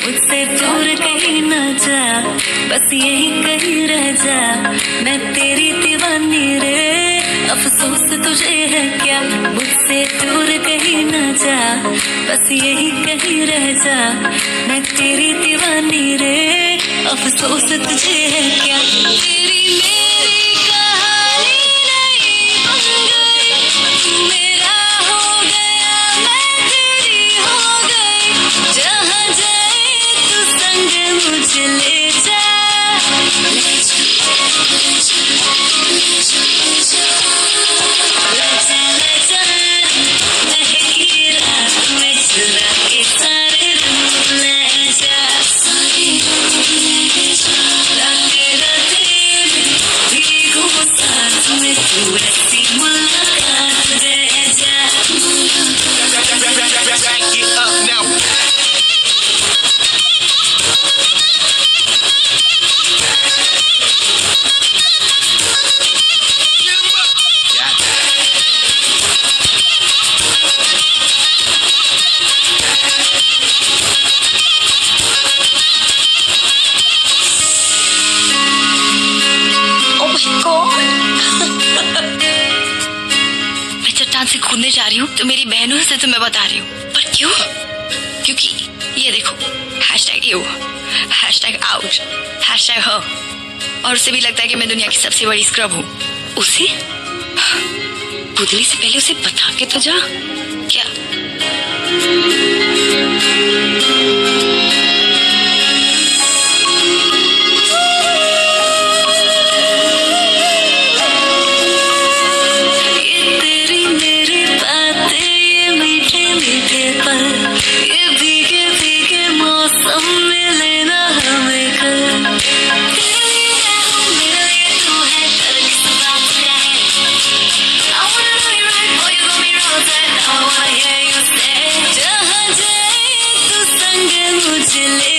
मुझसे दूर कहीं न जा, बस यही कहीं रह जा। मैं तेरी दीवानी रे, अफसोस तुझे है क्या। मुझसे दूर कहीं न जा, बस यही कहीं रह जा। मैं तेरी दीवानी रे, अफसोस तुझे है क्या। तेरी मेरी कहानी नहीं बन गई, मेरा हो गया मैं तेरी हो गई। जहाँ जाए तू संग मुझे ले जा, ले जा, ले जा, ले जा, ले जा। महकी रात में चुरा के सारे रंग ले जा, सारे रंग ले जा। राते राते भीगू सांस में तू ऐसी मुलाकात रह जा। Back it up now. मैं चट्टान से कूदने जा रही हूँ तो मेरी बहनों से तो मैं बता रही हूँ, पर क्यों? क्योंकि ये देखो, #you, #out, #her। और उसे भी लगता है कि मैं दुनिया की सबसे बड़ी स्क्रब हूँ। उसे कूदने से पहले उसे बता के तो जा। क्या मुझे ले